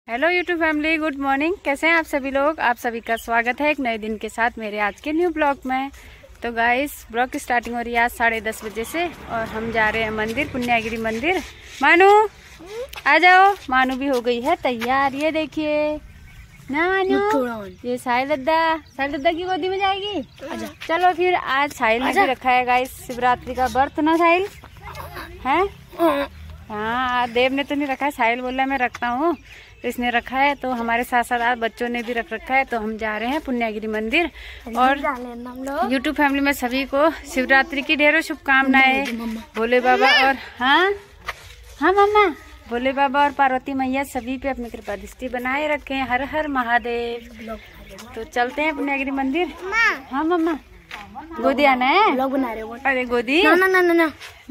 Hello YouTube family, good morning. कैसे हैं आप सभी लोग? आप सभी का स्वागत है एक नए दिन के साथ मेरे आज के न्यू ब्लॉग में। तो गाइस, ब्लॉग की स्टार्टिंग हो रही है आज 10:30 बजे से और हम जा रहे हैं मंदिर, पुण्यागिरी मंदिर। मानू आ जाओ। मानू भी हो गई है तैयार। ये देखिए ना मानू, ये साहिल दद्दा की गोदी में जाएगी। चलो फिर आज साहिल ने भी रखा है गाइस शिवरात्रि का व्रत ना साहिल है। हाँ, देव ने तो नहीं रखा है, साहिल बोला मैं रखता हूँ तो इसने रखा है। तो हमारे साथ साथ बच्चों ने भी रख रखा है। तो हम जा रहे हैं पुण्यागिरी मंदिर और यूट्यूब फैमिली में सभी को शिवरात्रि की ढेरों शुभकामनाएं। भोले बाबा और हाँ मम्मा, भोले बाबा और पार्वती मैया सभी पे अपनी कृपा दृष्टि बनाए रखें। हर हर महादेव। तो चलते हैं पुण्यागिरी मंदिर। हाँ मम्मा, गोदी आना है। ब्लॉग बना रहे हो? अरे गोदी ना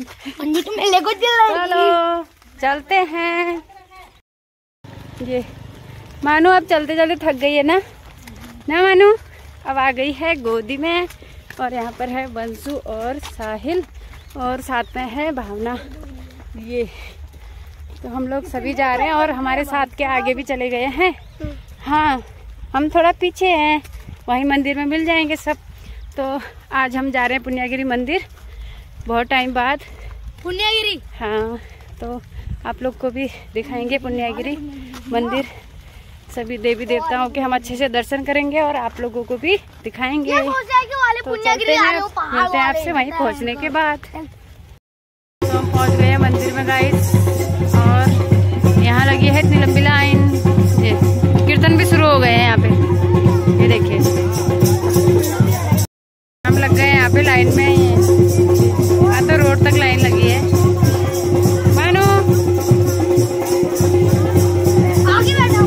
चलो चलते हैं। ये मानू अब चलते चलते थक गई है ना मानू, अब आ गई है गोदी में। और यहाँ पर है बंसु और साहिल और साथ में है भावना। ये तो हम लोग सभी जा रहे हैं और हमारे साथ के आगे भी चले गए हैं। हाँ, हम थोड़ा पीछे हैं, वहीं मंदिर में मिल जाएंगे सब। तो आज हम जा रहे हैं पुण्यागिरी मंदिर बहुत टाइम बाद। पुण्यागिरी हाँ, तो आप लोग को भी दिखाएंगे पुण्यागिरी मंदिर। सभी देवी देवताओं के हम अच्छे से दर्शन करेंगे और आप लोगों को भी दिखाएंगे। तो चलते हैं, मिलते हैं आपसे वहीं पहुंचने के बाद। तो हम पहुंच गए हैं मंदिर में गाइस और यहाँ लगी है इतनी लंबी लाइन। ये कीर्तन भी शुरू हो गए हैं यहाँ पे, ये देखिए हम लग गए यहाँ पे लाइन में। तो रोड तक लाइन लगी है। मानो आगे बैठो।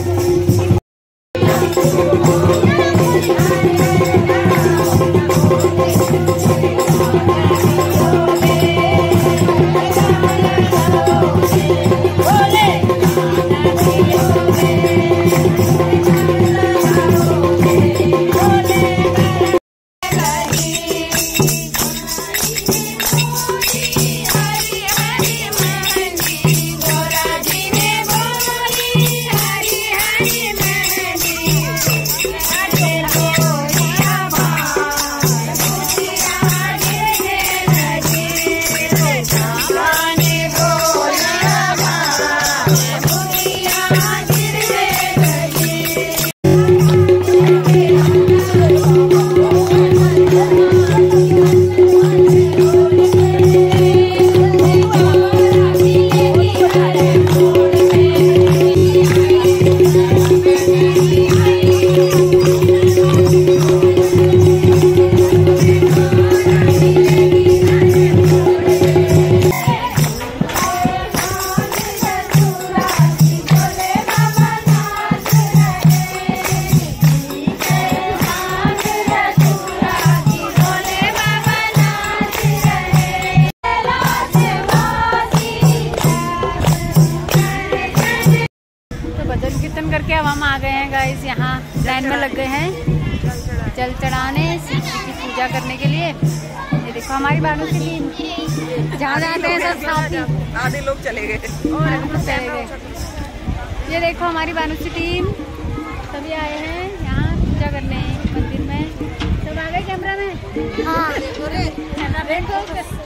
करके अब हम आ गए हैं गाइस, यहाँ लाइन में लग गए हैं जल चढ़ाने, शिव जी की पूजा करने के लिए। ये देखो हमारी बानू की टीम जहाँ जाते हैं सब साथ, आधे लोग चले गए और हम लोग चले गए। ये देखो हमारी बानू की टीम सभी आए हैं यहाँ पूजा करने मंदिर में। सब आ गए कैमरा में। हाँ देखो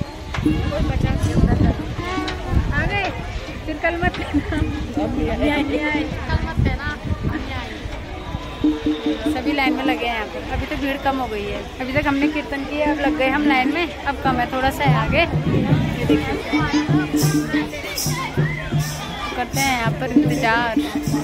आ गए, फिर कल मत सभी लाइन में लगे हैं यहाँ पे। अभी तो भीड़ कम हो गई है, अभी तक हमने कीर्तन किया, अब लग गए हम लाइन में। अब कम है, थोड़ा सा है आगे। ये देखिए करते हैं यहाँ पर इंतजार।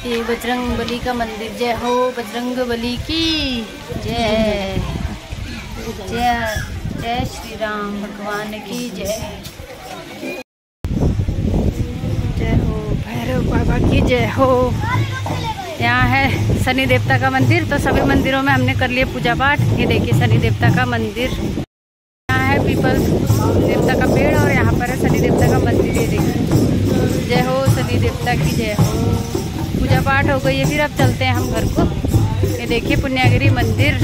ये बजरंग बली का मंदिर। जय हो बजरंग बली की जय। जय जय श्री राम भगवान की जय। जय हो भैरव बाबा की जय हो। यहाँ है शनि देवता का मंदिर। तो सभी मंदिरों में हमने कर लिया पूजा पाठ। ये देखिए शनि देवता का मंदिर। यहाँ है पीपल देवता का पेड़ और यहाँ पर है शनि देवता का मंदिर। ये देखिए जय हो शनि देवता की जय हो। पूजा पाठ हो गई है, फिर अब चलते हैं हम घर को। ये देखिए पुण्यागिरी मंदिर,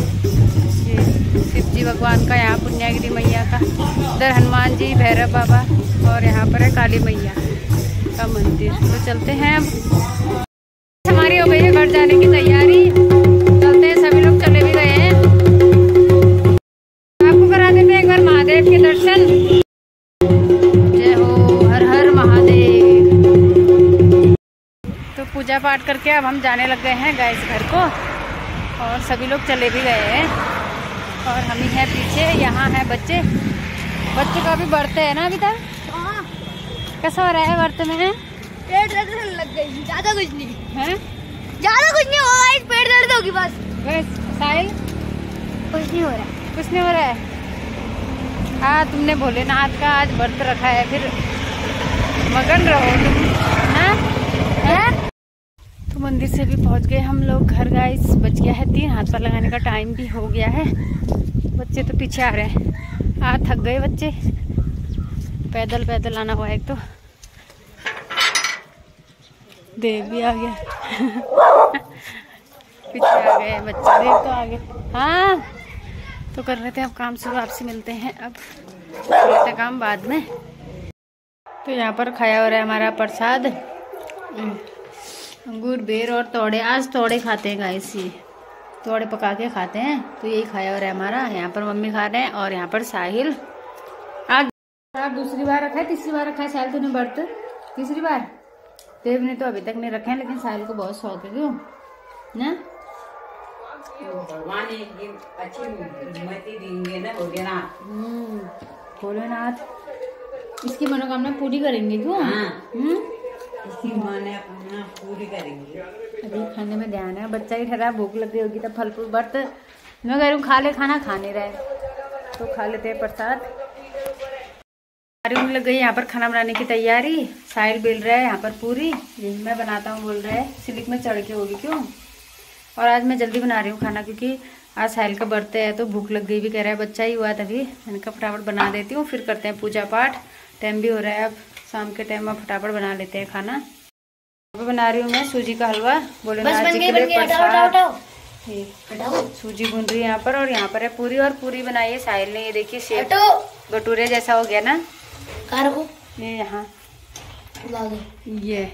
शिव जी भगवान का, यहाँ पुण्यागिरी मैया का, इधर हनुमान जी, भैरव बाबा और यहाँ पर है काली मैया का मंदिर। तो चलते हैं अब। हमारी हो गई है घर जाने की तैयारी। चलते हैं, सभी लोग चले भी गए हैं। आपको करा देते हैं एक बार महादेव के दर्शन। जय हो हर हर महादेव। तो पूजा पाठ करके अब हम जाने लग गए हैं गैस घर को और सभी लोग चले भी गए हैं और हम ही हैं पीछे। यहाँ है बच्चे का भी बर्थडे है ना अभी तक। कैसा हो रहा है व्रत में? पेट दर्द लग गई, ज्यादा कुछ नहीं है। ज्यादा कुछ नहीं होगा, पेट दर्द होगी बस। साहिल कुछ नहीं हो रहा है। कुछ नहीं हो रहा है। हाँ तुमने भोलेनाथ का आज व्रत रखा है, फिर मगन रहो तुम। है? तो मंदिर से भी पहुंच गए हम लोग घर गाइस। बच गया है 3, हाथ पर लगाने का टाइम भी हो गया है। बच्चे तो पीछे आ रहे हैं। थक गए बच्चे, पैदल पैदल आना हुआ। एक तो देव भी आ गया पीछे आ गए बच्चे, देव तो आ गए। हाँ तो कर रहे थे अब काम शुरू। आपसे मिलते हैं अब, करते काम बाद में। तो यहाँ पर खाया हो रहा है हमारा प्रसाद, अंगूर, बेर और तोड़े। आज तोड़े खाते हैं गाइस, ये तोड़े पका के खाते हैं। तो यही खाया हो रहा है हमारा। यहाँ पर मम्मी खा रहे हैं और यहाँ पर साहिल। आज दूसरी बार रखा है, तीसरी बार रखा है साहिल तूने व्रत? तीसरी बार। देव ने तो अभी तक नहीं रखे हैं, लेकिन साहिल को बहुत शौक है। क्यों ना? भगवान अच्छी मति देंगे ना भोलेनाथ इसकी मनोकामना पूरी करेंगे। क्यों? इसकी मनोकामना पूरी करेंगे। अभी खाने में ध्यान है, बच्चा ही ठहरा, भूख लग गई होगी तब फल फूल व्रत मैं कह रही हूँ खा ले, खाना खा नहीं रहे तो खा लेते हैं प्रसाद। लग गई यहाँ पर खाना बनाने की तैयारी। साहिल बेल रहा है यहाँ पर पूरी, यही मैं बनाता हूँ बोल रहा है, स्लिप में चढ़ के होगी। क्यों? और आज मैं जल्दी बना रही हूँ खाना क्योंकि आज साहिल का बर्थडे है तो भूख लग गई भी। कह रहा है बच्चा ही हुआ तभी। मैंने कहा फटाफट बना देती हूँ, फिर करते हैं पूजा पाठ। टाइम भी हो रहा है अब शाम के टाइम में, फटाफट बना लेते हैं खाना। बना रही हूँ मैं सूजी का हलवा भोलेनाथ जी के लिए प्रसाद। सूजी भून रही है यहाँ पर और यहाँ पर है पूरी। और पूरी बनाई है साहिल ने, ये देखिए शेप भटूरे जैसा हो गया ना। ये यहाँ ये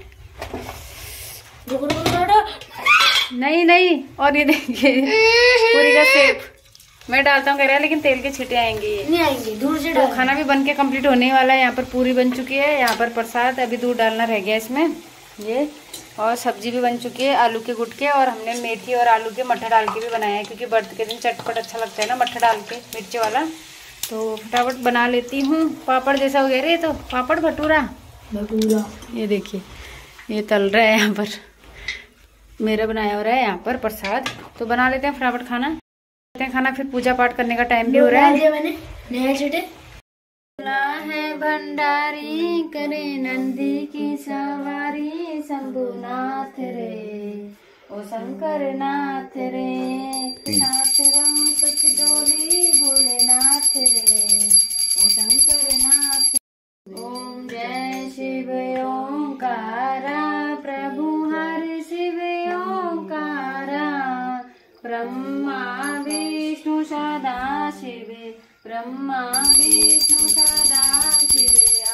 नहीं और ये देखिए पूरी का शेप मैं डालता हूँ कह रहा है, लेकिन तेल के छींटे आएंगे, ये नहीं आएंगे। दूर से तो खाना भी बन के कंप्लीट होने वाला है। यहाँ पर पूरी बन चुकी है, यहाँ पर प्रसाद, अभी दूध डालना रह गया इसमें ये। और सब्जी भी बन चुकी है आलू के गुटके। और हमने मेथी और आलू के मटर डाल के भी बनाया है क्योंकि व्रत के दिन चटपट अच्छा लगता है ना मटर डाल के, मिर्ची वाला। तो फटाफट बना लेती हूँ। पापड़ जैसा हो गया रे, तो पापड़ भटूरा ये देखिए ये तल रहा है यहाँ पर, मेरा बनाया हो रहा है यहाँ पर प्रसाद। तो बना लेते हैं फटाफट खाना, फिर पूजा पाठ करने का टाइम भी हो रहा है। मैंने नया छींटे है भंडारी करे नंदी की सवारी, शंभुनाथ रे ओ शंकर नाथ रे, नाथ राम कुछ डोली भोलेनाथ रे ओ शंकर नाथ। ओम जय शिव ओंकारा प्रभु हर शिव ओंकारा, ब्रह्मा विष्णु सदा शिव, ब्रह्मा विष्णु सदा शिव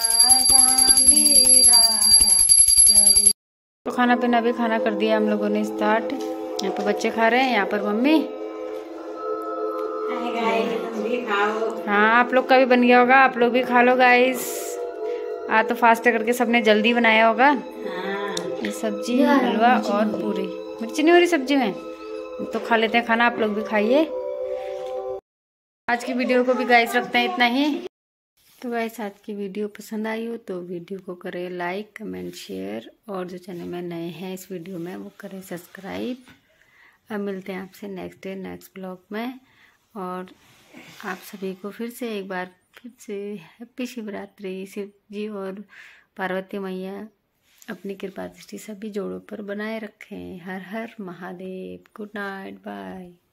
तो खाना पीना भी खाना कर दिया हम लोगों ने स्टार्ट। यहाँ पर बच्चे खा रहे हैं, यहाँ पर मम्मी। हाँ आप लोग का भी बन गया होगा, आप लोग भी खा लो गाइस। आज तो फास्ट करके सबने जल्दी बनाया होगा। ये सब्जी हलवा और पूरी, मिर्ची नहीं हो रही सब्जी में, तो खा लेते हैं खाना। आप लोग भी खाइए। आज की वीडियो को भी गाइस रखते हैं इतना ही। तो गाइस आज की वीडियो पसंद आई हो तो वीडियो को करें लाइक, कमेंट, शेयर, और जो चैनल में नए हैं इस वीडियो में वो करें सब्सक्राइब। अब मिलते हैं आपसे नेक्स्ट डे नेक्स्ट ब्लॉग में, और आप सभी को फिर से एक बार फिर से हैप्पी शिवरात्रि। शिव जी और पार्वती मैया अपनी कृपा दृष्टि सभी जोड़ों पर बनाए रखें। हर हर महादेव। Good night, bye.